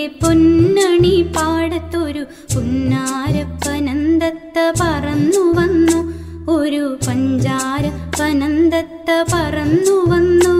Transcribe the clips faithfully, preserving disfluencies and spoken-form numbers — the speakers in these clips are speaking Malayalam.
പൊന്നണി പാടത്തൊരു പുന്നാരപ്പനന്തത്ത പറന്നു വന്നു. ഒരു പഞ്ചാരപ്പനന്തത്ത പറന്നു വന്നു.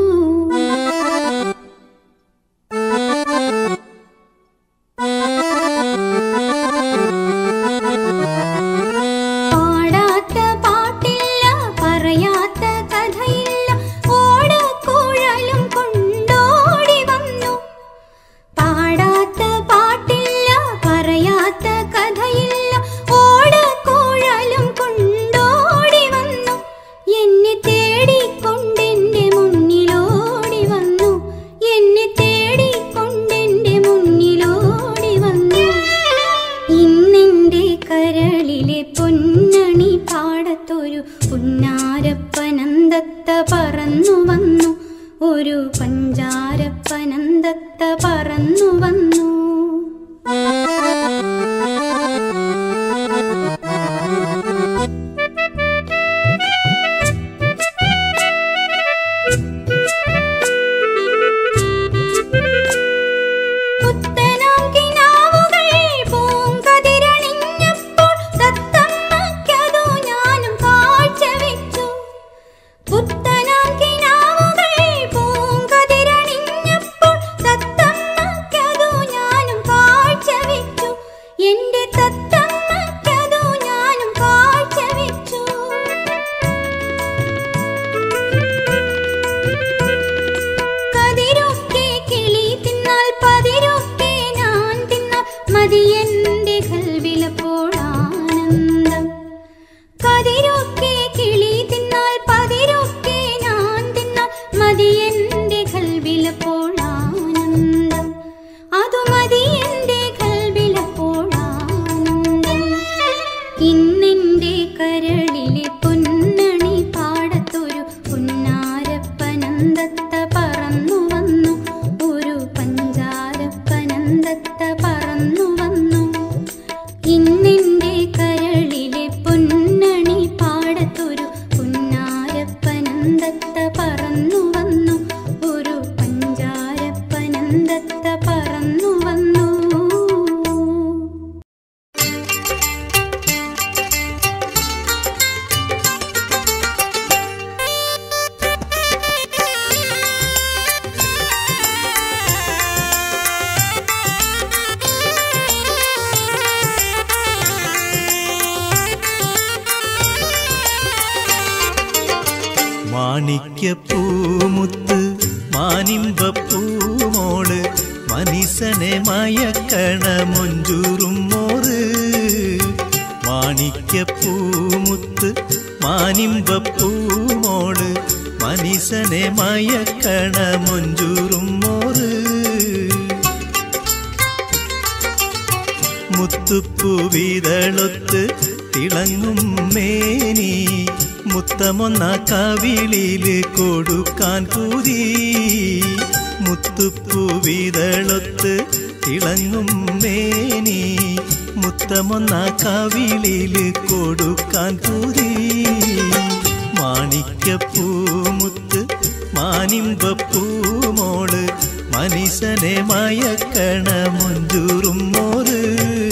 മാണിക്യപ്പൂമുത്ത് മാനിമ്പപ്പൂമോള് മനീസനെ മയക്കണ മൊഞ്ചൂറും മോറ്. മാണിക്യപ്പൂമുത്ത് മാനിമ്പപ്പൂമോള് മനീസനെ മയക്കണ മൊഞ്ചൂറും മോറ്. മുത്തുപ്പൂവിതളൊത്ത് തിളങ്ങും മേനി മുത്തമൊന്ന കവിളില് കൊടുക്കാൻ പൂതി. മുത്തുപ്പൂവിതളൊത്ത് തിളങ്ങും മേനി മുത്തമൊന്ന കവിളില് കൊടുക്കാൻ പൂതി. മാണിക്യപ്പൂമുത്ത് മാനിമ്പപ്പൂമോള് മനീസനെ മയക്കണ മൊഞ്ചൂറും മോറ്.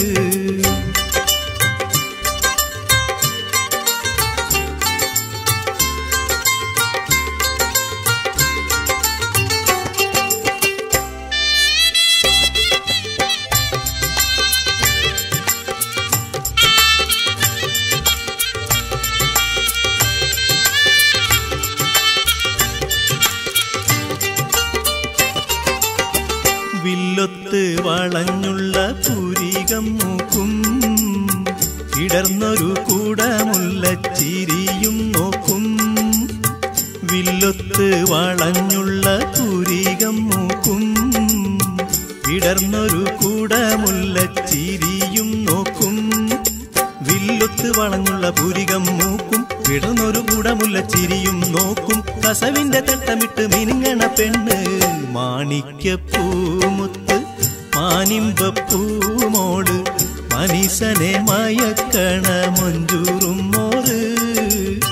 വില്ലൊത്ത് വളഞ്ഞുള്ള പുരികം മൂക്കും ഇടർന്നൊരു കൂടമുല്ലച്ചിരിയും നോക്കും. വില്ലൊത്ത് വളഞ്ഞുള്ള പുരികം മൂക്കും ഇടർന്നൊരു കൂടമുല്ലച്ചിരിയും നോക്കും. വില്ലൊത്ത് വളഞ്ഞുള്ള പുരികം മൂക്കും ഇടർന്നൊരു കൂടമുല്ലച്ചിരിയും നോക്കും. കസവിന്റെ തട്ടമിട്ട് മിനുങ്ങണ പെണ്ണ് മാണിക്യപ്പൂമുത്ത് മാനിമ്പപ്പൂമോള് മനീസനെ മയക്കണ മൊഞ്ചൂറും മോറ്.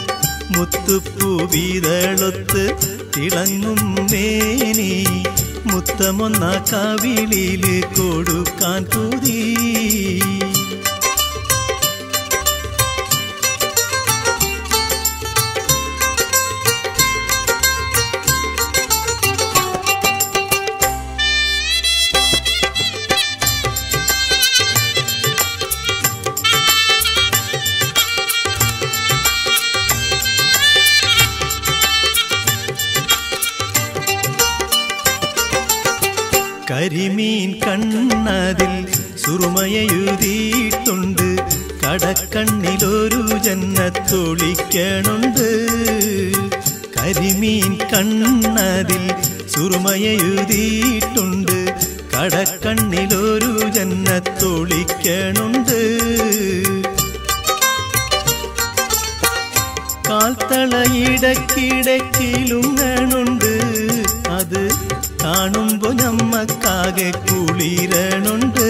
മുത്തുപ്പൂവിതളൊത്ത് തിളങ്ങും മേനി മുത്തമൊന്ന കവിളില് കൊടുക്കാൻ കൂതി കരിമീൻ കണ്ണതിൽ സുറുമയെഴുതിയിട്ടുണ്ട് കടക്കണ്ണിലൊരു ജന്നത്തൊളിക്കണുണ്ട് കരിമീൻ കണ്ണതിൽ സുറുമയെഴുതിയിട്ടുണ്ട് കടക്കണ്ണിലൊരു ജന്നത്തൊളിക്കണുണ്ട് കാൽത്തളയിടക്കിടക്കിലുങ്ങണുണ്ട് അത് കാണുമ്പോ നമ്മക്കാകെ കുളിരണുണ്ട്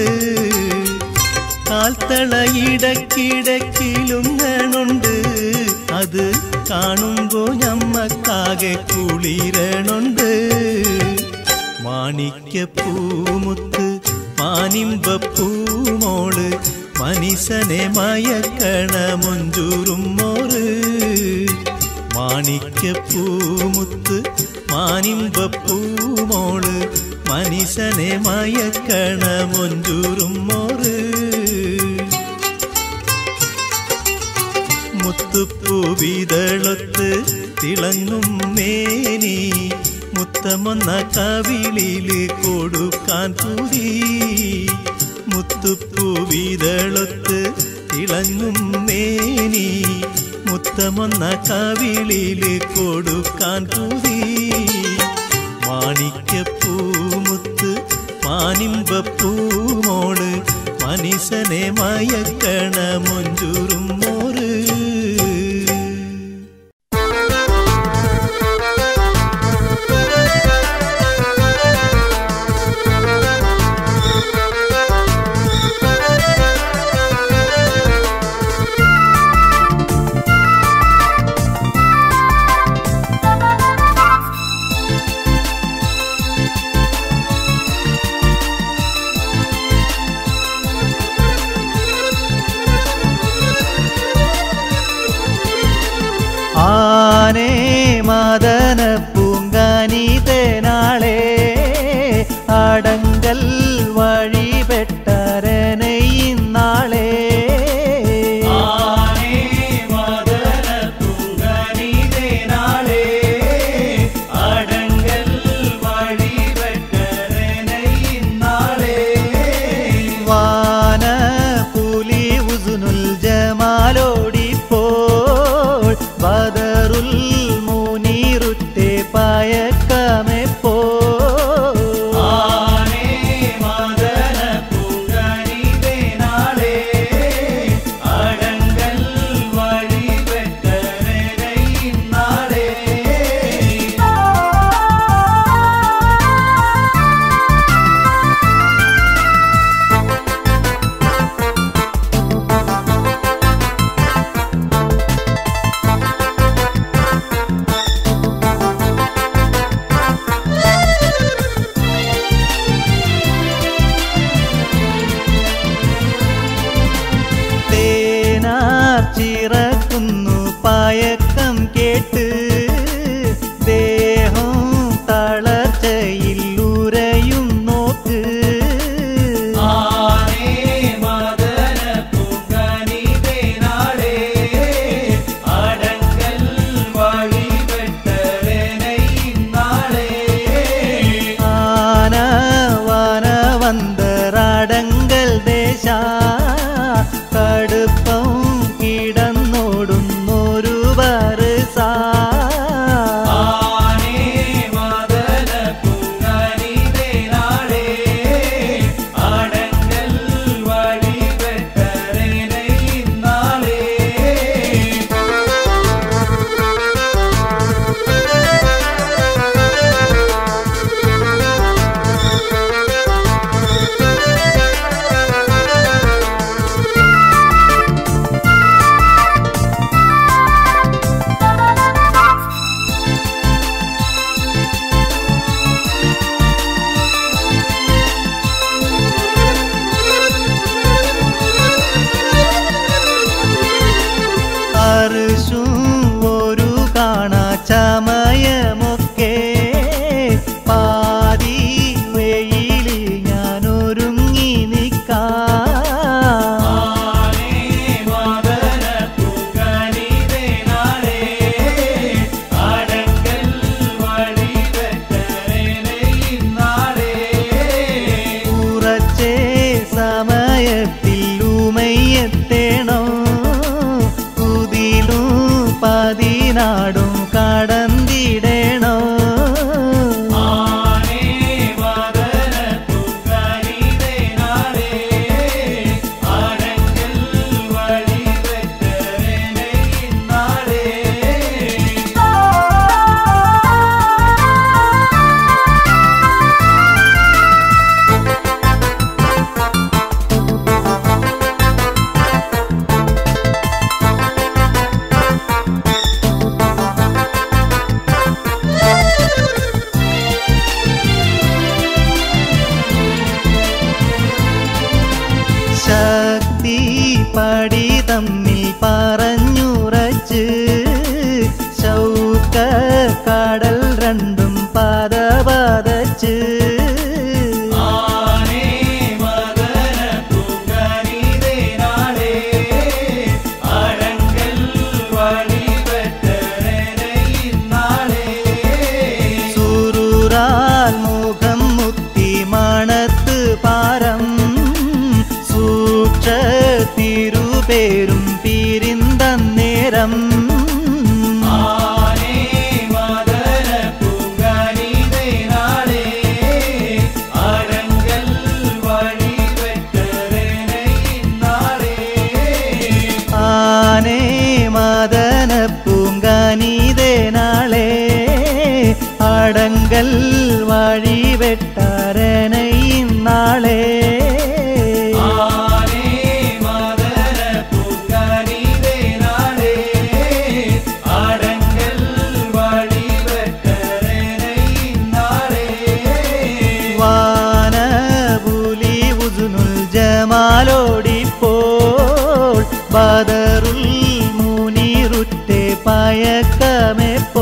കാൽത്തളയിടക്കിടക്കിലുങ്ങണുണ്ട് അത് കാണുമ്പോ നമ്മക്കാകെ കുളിരണുണ്ട് മാണിക്യപ്പൂമുത്ത് മാനിമ്പപ്പൂമോള് മനീസനെ മയക്കണ മൊഞ്ചൂറും മോറ് മാണിക്യപ്പൂമുത്ത് മാനിമ്പപ്പൂമോള് മനീസനെ മയക്കണ മൊഞ്ചൂറും മോറ് മുത്തുപ്പൂവിതളൊത്ത് തിളങ്ങും മേനി മുത്തമൊന്ന കവിളില് കൊടുക്കാൻ കൂടി മുത്തുപ്പൂവിതളൊത്ത് തിളങ്ങും മേനി മുത്തമൊന്ന കവിളില് കൊടുക്കാൻ കൂടി മാണിക്യപ്പൂമുത്ത് മാനിമ്പപ്പൂമോള് മനീസനെ മയക്കണ മൊഞ്ചൂറും മോറ് ആനേ മദന പൂങ്കാനിതനാളെ അടങ്കൽ വഴിപെട്ടരനയിന്നാളെ ആനേ മദന പൂങ്കാനിതനാളെ അടങ്കൽ വഴിപെട്ടരനയിന്നാളെ വാന പുലി ഉസുനുൽ ജമാലോടിപ്പോ ബദറുൽ മുനീറുത്തെ പയക്കമെപ്പോ ആനേ മദന പൂങ്കാനിതനാളെ അടങ്കൽ വഴിപെട്ടരനയിന്നാളെ ചിറക്കുന്നു പയക്കം കേട്ട് ദേഹം തളർച്ചയിൽ ഉരയും നോക്ക് ആനേ മദന പൂങ്കാനിതനാളെ അടങ്കൽ വഴിപെട്ടരനയിന്നാളെ ആന വന വന്തറടങ്കൽ ദേശ കടുപ്പം കിടന്നോടുന്നൊരു വരസ ആനേ മദന പൂങ്കാനിതനാളെ അടങ്കൽ വഴിപെട്ടരനയിന്നാളെ പാടി തമ്മിൽ പറഞ്ഞുറച്ച് ശൗക കടൽ രണ്ടും പാത പാതച്ച് തിരുപേരും പിരിന്തന്നേരം ആനേ മദന പൂങ്കാനീതേ നാളെ അടങ്കൽ വഴി വെട്ടാരനയും നാളെ ജമാലോടിപ്പോൾ ബദറുൽ മുനീറുറ്റെ പയക്കമെപ്പോ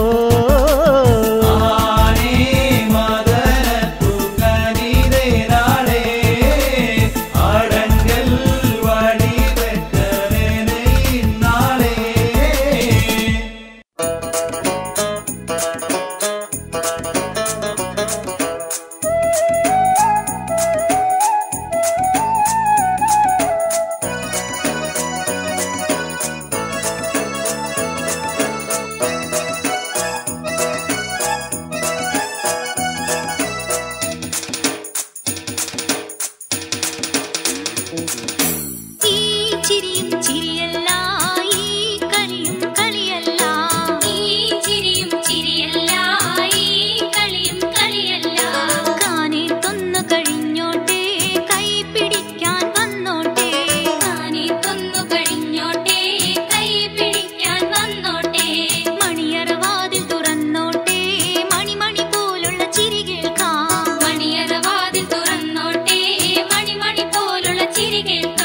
ചിരി കേൾക്കാം.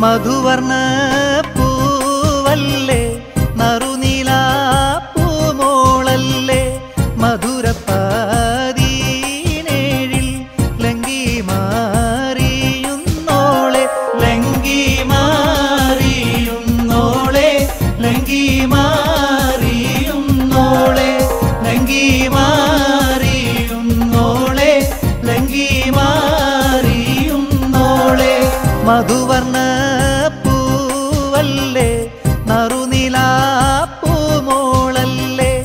മധുവർണ്ണ പൂവല്ലേ നറുനീല പൂമോളല്ലേ മധുരപ്പാതീനേഴിൽ ലങ്കി മാറിയുന്നോളെ ലങ്കി മാറിയുന്നോളെ ലങ്കി മാറിയുന്നോളെ ലങ്കി മാറിയുന്നോളെ ലങ്കി മാറിയുന്നോളെ മധുവർണ്ണ പൂവല്ലേ നറുനീല പൂമോളല്ലേ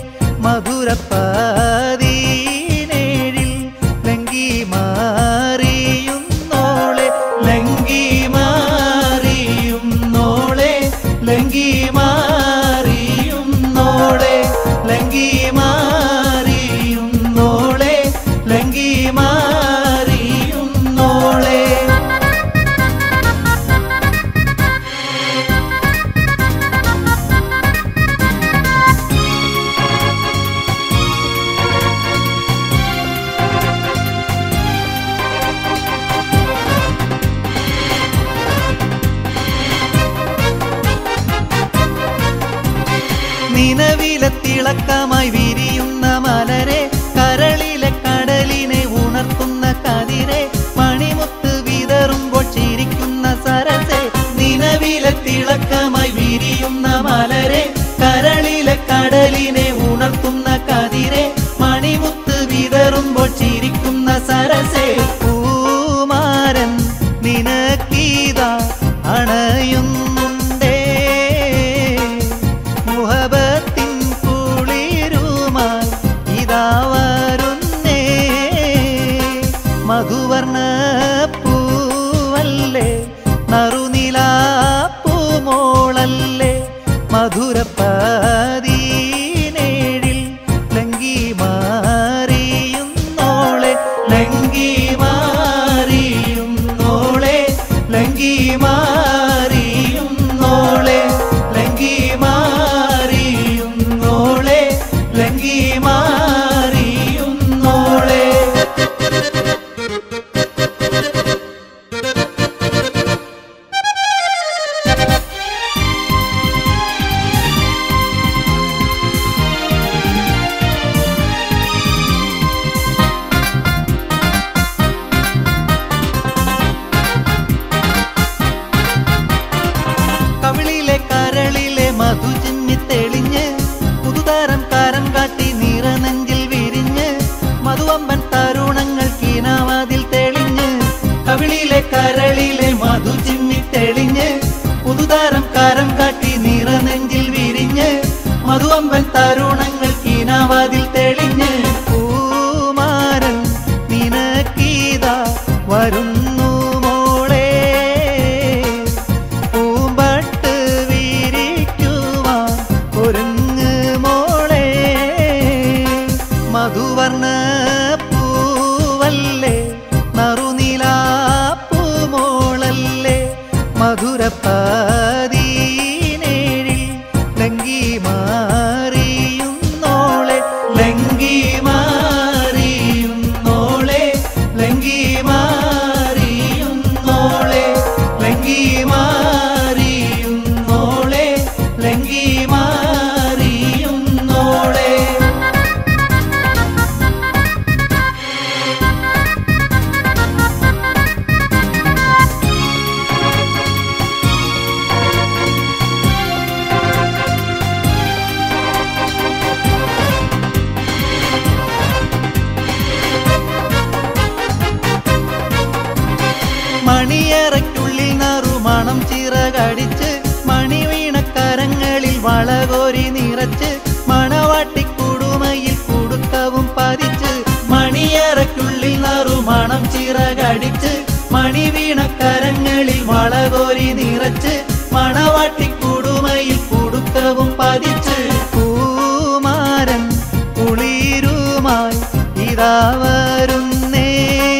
മധുരപ്പാതീനേഴിൽ ലങ്കി മാറിയുന്നോളെ ലങ്കി മാറിയുന്നോളെ ലങ്കി മാറിയുന്നോളെ ലങ്കി മാറിയുന്നോളെ ലങ്കി മാറിയുന്നോളെ നിലവിലെ തിളക്കമായി വിരിയുന്ന മലരെ കരളിലെ കടലിനെ ഉണർത്തുന്ന കതിരെ മണിമുത്ത് വിതറുമ്പോൾ ചിരിക്കുന്ന സരസെ നിലവിലെ തിളക്കമായി വിരിയുന്ന മലരെ കരളിലെ കടലിനെ ഉണർത്തുന്ന കതിരെ മണിമുത്ത് വിതറുമ്പോൾ ചിരിക്കുന്ന സരസെ പൂമാരൻ നിനക്കീത അണയുന്നുണ്ടേ മുഹബത്തിൻ കുളിരുമായി ഇതാ വരുന്നേ മധുവർണ്ണ പൂവല്ലേ നറുനീല പൂമോളല്ലേ മധുരപ്പാതീനേഴിൽ ലങ്കി മാറിയുന്നോളെ ലങ്കി മാറിയുന്നോളെ ലങ്കി മാറിയുന്നോളെ ലങ്കി മാറിയുന്നോളെ ലങ്കി മാറിയുന്നോളെ കവിളിലെ കരളിലെ മധു ചിമ്മി തെളിഞ്ഞ് പുതുതാരം കാരം കാട്ടി നിറനെഞ്ചിൽ വിരിഞ്ഞ് മധുവമ്പൻ തരുണങ്ങൾ കീനാവാതിൽ തെളിഞ്ഞ് കവിളിലെ കരളിലെ മധു ചിമ്മി തെളിഞ്ഞ് പുതുതാരം കാരം കാട്ടി നിറനെഞ്ചിൽ വിരിഞ്ഞ് മധുവമ്പൻ തരുണങ്ങൾ കീനാവാതിൽ തെളിഞ്ഞ് പൂമാരൻ നിനക്കീത വരുന്നു മോളെ പൂമ്പട്ട് വിരിക്കുവാൻ ഒരുങ്ങ് മോളെ മധുവർണ്ണ പൂവല്ലേ നറുനീല പൂമോളല്ലേ മധുരപ്പാതീനേഴിൽ ലങ്കി മാറിയുന്നോളെ ലങ്കി മാറിയുന്നോളെ ലങ്കി മാറിയുന്നോളെ ലങ്കി മാറിയുന്നോളെ ലങ്കി മാറിയുന്നോളെ മണിയറയ്ക്കുള്ളിൽ നറുമണം ചിറകടിച്ച് മണിവീണക്കരങ്ങളിൽ വളകോരി നിറച്ച് മണവാട്ടിക്കുടുമയിൽ കുടുക്കവും പതിച്ച് മണിയറയ്ക്കുള്ളിൽ നറുമണം ചിറകടിച്ച് മണിവീണക്കരങ്ങളിൽ വളകോരി നിറച്ച് മണവാട്ടിക്കുടുമയിൽ കുടുക്കവും പതിച്ച് പൂമാരൻ കുളിരുമായി ഇതാ വരുന്നേ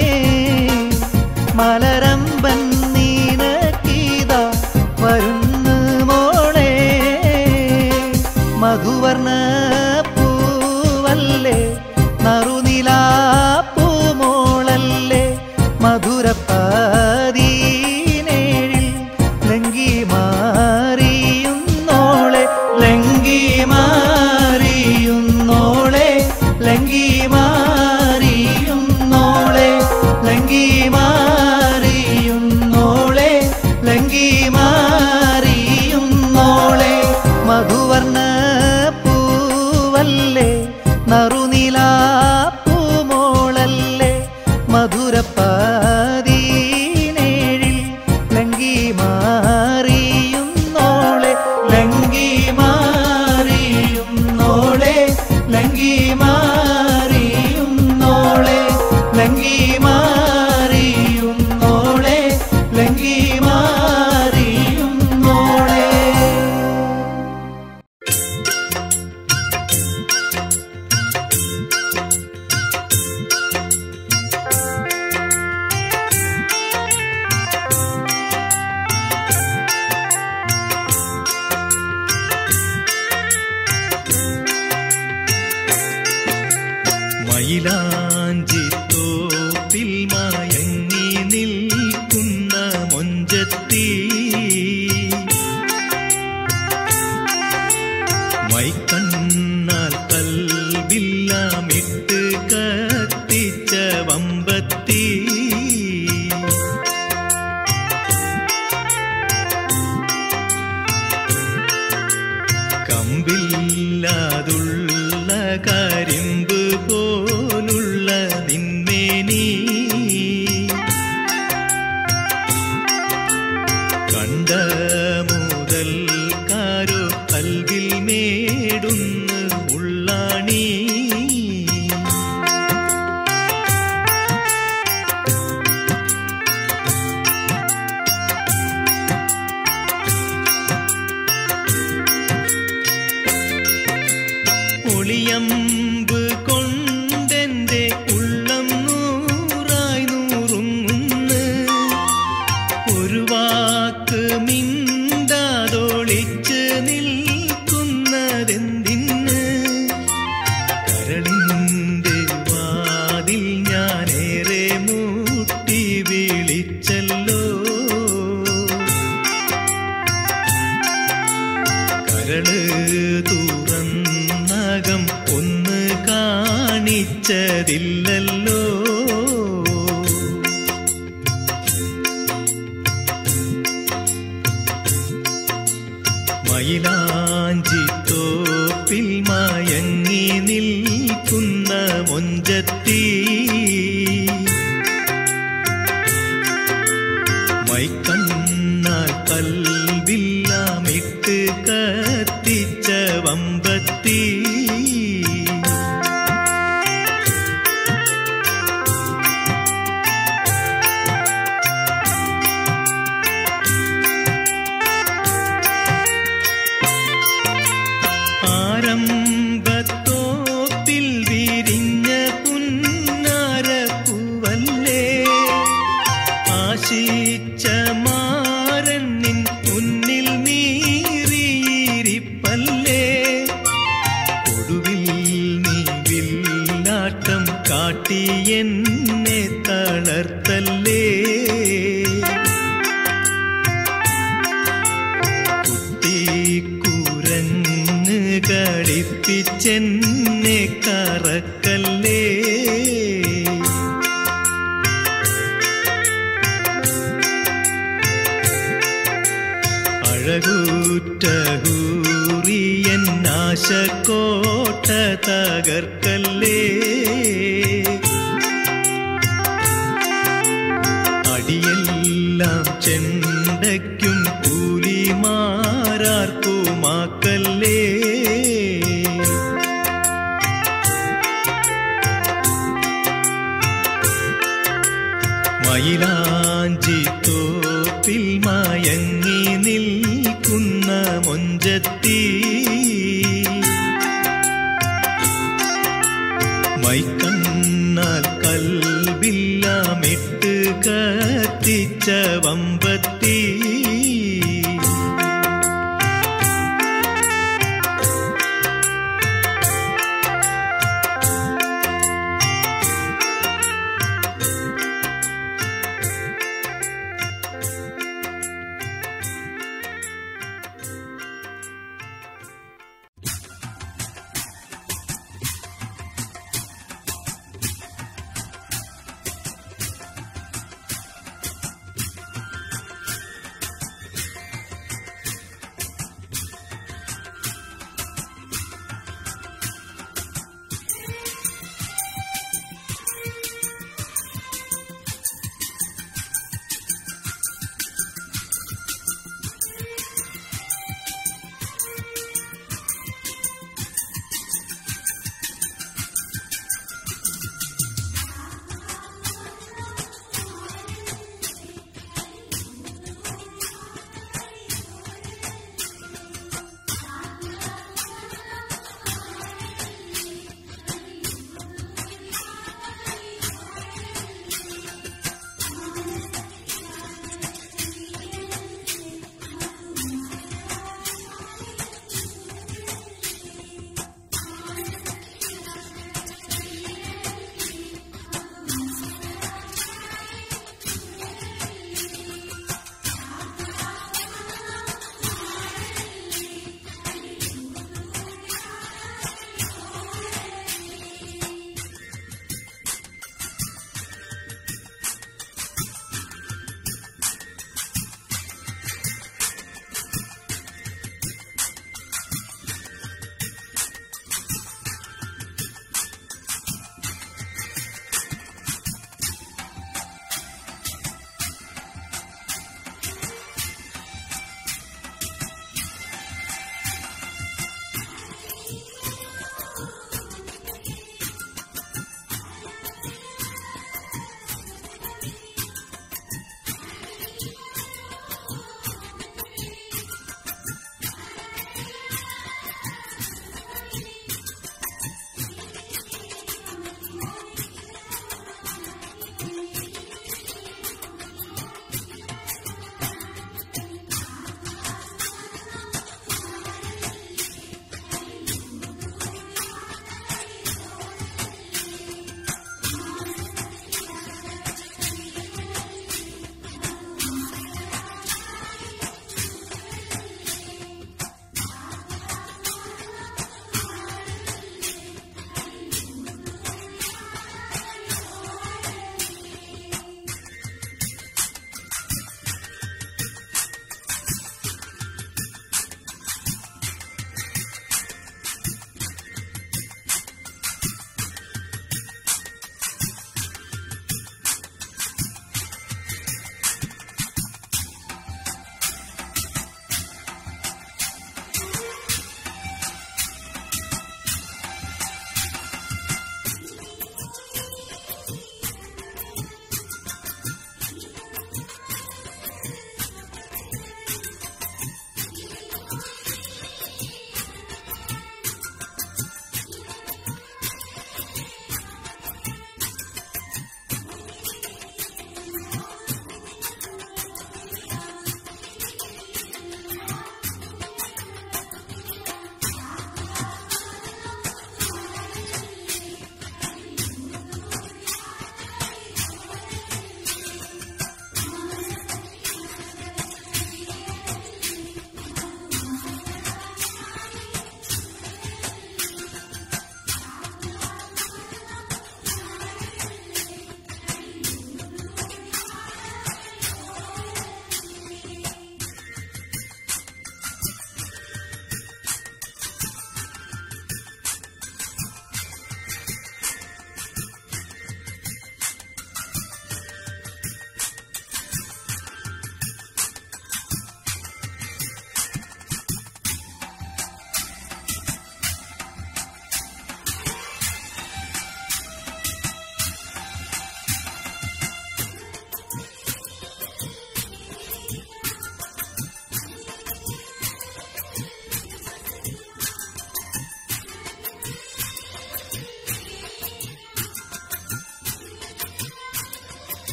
മലരമ്പൻ നീനക്കീത വരുന്നു മോളെ മധുവർണ്ണ പൂവല്ലേ നറുനീല പൂമോളല്ലേ മധുരപ്പാതീനേഴിൽ ലങ്കി നറുനിലാ പൂമോളല്ലേ മധുരപ്പാതീനേഴിൽ ലങ്കി മാറിയുന്നോളെ ലങ്കി മാറിയുന്നോളെ ലങ്കി മാറിയുന്നോളെ ലങ്കി മാറിയുന്നോളെ ലങ്കി മാറിയുന്നോളെ. മയിലാഞ്ചിത്തോപ്പിൽ മയങ്ങി നിൽക്കുന്ന മൊഞ്ചത്തി മൈക്കണ്ണാൽ കൽവില്ലാമിട്ട് കത്തിച്ച വമ്പത്തി കമ്പില്ലാതുള്ള കരിമ്പ് പോലുള്ള നിന്മേനി കണ്ട മുതൽ കാരോ കൽവിൽ മേടുന്ന് ഉള്ളാണി ഒളിയമ്പ് കൊണ്ടെന്റെ ഉള്ളം നൂറായി നൂറുങ്ങുന്ന് ഒരു വാക്ക് മിണ്ടാതൊളിച്ച് നിൽക്കുന്നതെന്തിന് കരളിന്റെ വാതിൽ ഞാനേറെ മുട്ടി വിളിച്ചല്ലോ കരള് തുറന്നകം ഒന്ന് കാണിച്ചതില്ലല്ലോ മയിലാഞ്ചിത്തോപ്പിൽ മയങ്ങി നിൽക്കുന്ന മൊഞ്ചത്തി മൈക്കണ്ണാൽ കൽവില്ലാമിട്ട് കത്തിച്ച വമ്പത്തി ആരംഭത്തോപ്പിൽ വിരിഞ്ഞ പുന്നാരപ്പൂവല്ലേ ആശിച്ച മാരണ്ണിൻ മുന്നിൽ നീറിയിരിപ്പല്ലേ ഒടുവിൽ നീ വില്ലാട്ടം കാട്ടി എന്നെ തളർത്തല്ലേ കുട്ടിക്കുരങ്ങ് കളിപ്പിച്ചെന്നെ കറക്കല്ലേ അഴകൂറ്റ ഹൂറിയൻ ആശക്കോട്ട തകർക്കല്ലേ അടിയെല്ലാം ചെണ്ടയ്ക്കും കൂലിമാരാർക്കുമാക്കല്ലേ മയിലാഞ്ചിത്തോപ്പിൽ മയങ്ങി നിൽക്കുന്ന മൊഞ്ചത്തി മൈക്കണ്ണാൽ കൽവില്ലാമിട്ട് കത്തിച്ച വമ്പത്തി